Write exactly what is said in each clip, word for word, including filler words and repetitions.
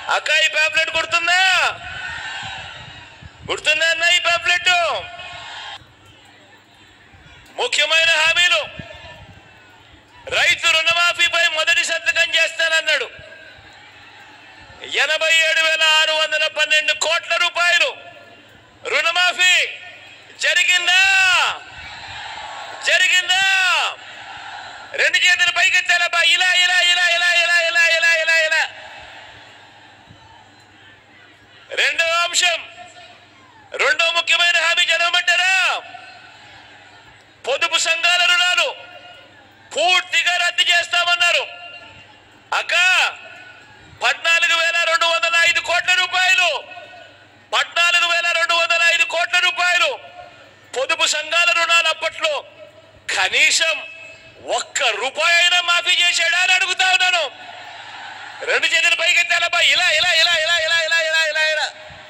అక్క ఈ పాంప్లెట్ గుర్తుందా? గుర్తుందా అన్న ఈ పాంప్లెట్? ముఖ్యమైన హామీలు. రైతు రుణమాఫీపై మొదటి సంతకం చేస్తానన్నాడు. ఎనభై ఏడు వేల ఆరు వందల పన్నెండు కోట్ల రూపాయలు రుణమాఫీ జరిగిందా? జరిగిందా? రెండు చేతులు పైకెత్తాలబ్బా. ఇలా ఇలా ఇలా ఇలా ఇలా ఇలా ఇలా ఇలా ఇలా. రెండవ అంశం, రెండో ముఖ్యమైన హామీ చదవమంటారా? పొదుపు సంఘాల రుణాలు పూర్తిగా రద్దు చేస్తామన్నారు. అక్క పద్నాలుగు వేల రెండు వందల ఐదు కోట్ల రూపాయలు పద్నాలుగు వేల రెండు వందల ఐదు కోట్ల రూపాయలు పొదుపు సంఘాల రుణాలు అప్పట్లో కనీసం ఒక్క రూపాయి అయినా మాఫీ చేశాడా అని అడుగుతా ఉన్నాను. రెండు చేతులు పైకెత్తాలబ్బా. ఇలా ఇలా ఇలా ఇలా ఇలా ఇలా ఇలా ఇలా ఇలా.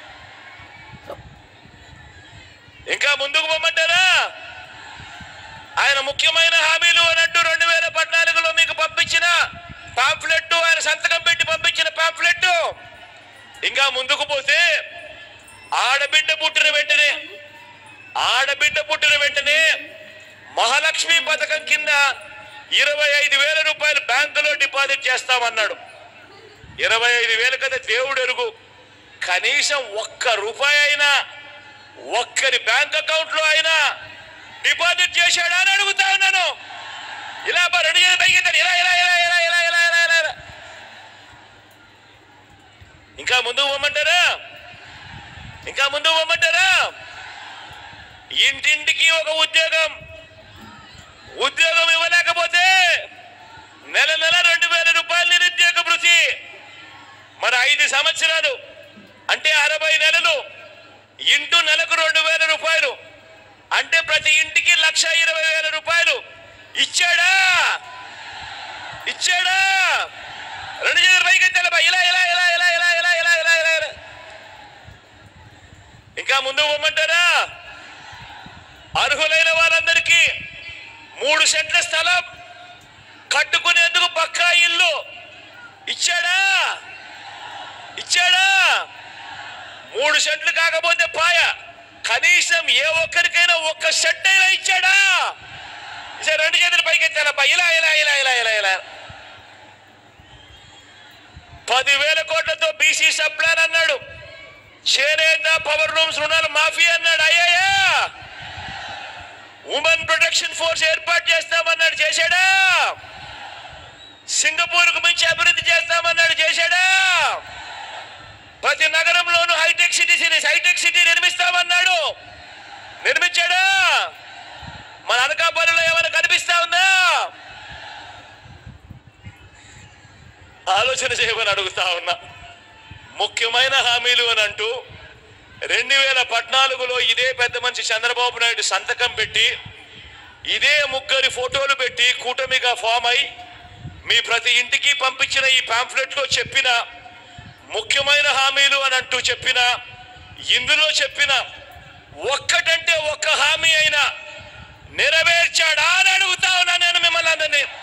ఇంకా ముందుకు పోమంటారా? ఆయన ముఖ్యమైన హామీలు అన్నట్టు రెండు వేల పద్నాలుగులో మీకు పంపించిన పాంప్లెట్, ఆయన సంతకం పెట్టి పంపించిన పాంప్లెట్. ఇంకా ముందుకు పోతే ఆడబిడ్డ పుట్టిన వెంటనే ఆడబిడ్డ పుట్టిన వెంటనే మహాలక్ష్మి పథకం కింద ఇరవై ఐదు వేల రూపాయలు బ్యాంకులో డిపాజిట్ చేస్తామన్నాడు. ఇరవై ఐదు వేలు కదా దేవుడు ఎరుగు. కనీసం ఒక్క రూపాయి అయినా ఒక్కరి బ్యాంక్ అకౌంట్ లో అయినా డిపాజిట్ చేశాడా అని అడుగుతా ఉన్నాను. ఇలా రెండు చేతులు పైకి ఇలా ఇలా ఇలా ఇలా ఇలా ఇలా ఇలా ఇలా ఇలా. ఇంకా ముందుకు పోమంటారా? ఇంకా ముందుకు పోమంటారా? ఇంటింటికి ఒక ఉద్యోగం. ఉద్యోగం ఇవ్వలేకపోతే నెల నెల రెండు వేల రూపాయలు నిరుద్యోగ భృతి. మరి ఐదు సంవత్సరాలు అంటే అరవై నెలలు ఇంటూ నెలకు రెండు వేల రూపాయలు అంటే ప్రతి ఇంటికి లక్ష ఇరవై వేల రూపాయలు ఇచ్చాడా? ఇచ్చాడా? రెండు చేతులు పైకి తెలపా. ఇలా ఇలా ఇలా ఇలా ఇలా ఇలా ఇలా ఇలా ఇలా ఇలా. ఇంకా ముందుకు పోమంటారా? అర్హులైన వారందరికీ మూడు సెంట్ల స్థలం కట్టుకునేందుకు పక్కా ఇల్లు ఇచ్చాడా? ఇచ్చాడా? మూడు సెంట్లు కాకపోతే పాయ, కనీసం ఏ ఒక్కరికైనా ఒక్క సెంట్ అయినా ఇచ్చాడా? రెండు చేతులు పైకెత్తాలబ్బా. ఇలా ఇలా ఇలా ఇలా ఇలా ఇలా. పదివేల కోట్లతో బీసీ సబ్ ప్లాన్ అన్నాడు. చేనేత పవర్ రూమ్స్ రుణాలు మాఫీ అన్నాడు. అయ్యాయా? ఉమెన్ ప్రొటెక్షన్ ఫోర్స్ ఏర్పాటు చేస్తామన్నాడు. చేశాడా? సింగపూర్ కు మించి అభివృద్ధి చేస్తామన్నాడు. చేశాడా? ప్రతి నగరంలోనూ హైటెక్ సిటీ హైటెక్ సిటీ నిర్మిస్తామన్నాడు. నిర్మించాడా? మన అనకాపల్లిలో ఏమైనా కనిపిస్తా ఉందా? ఆలోచన చేయమని అడుగుతా ఉన్నా. ముఖ్యమైన హామీలు అని అంటూ రెండు వేల పద్నాలుగులో ఇదే పెద్ద మనిషి చంద్రబాబు నాయుడు సంతకం పెట్టి ఇదే ముగ్గురి ఫోటోలు పెట్టి కూటమిగా ఫామ్ అయి మీ ప్రతి ఇంటికి పంపించిన ఈ పాంఫ్లెట్ లో చెప్పిన ముఖ్యమైన హామీలు అని అంటూ చెప్పిన ఇందులో చెప్పిన ఒక్కటంటే ఒక్క హామీ అయినా నెరవేర్చాడా అని అడుగుతా ఉన్నా నేను మిమ్మల్ని అందరినీ.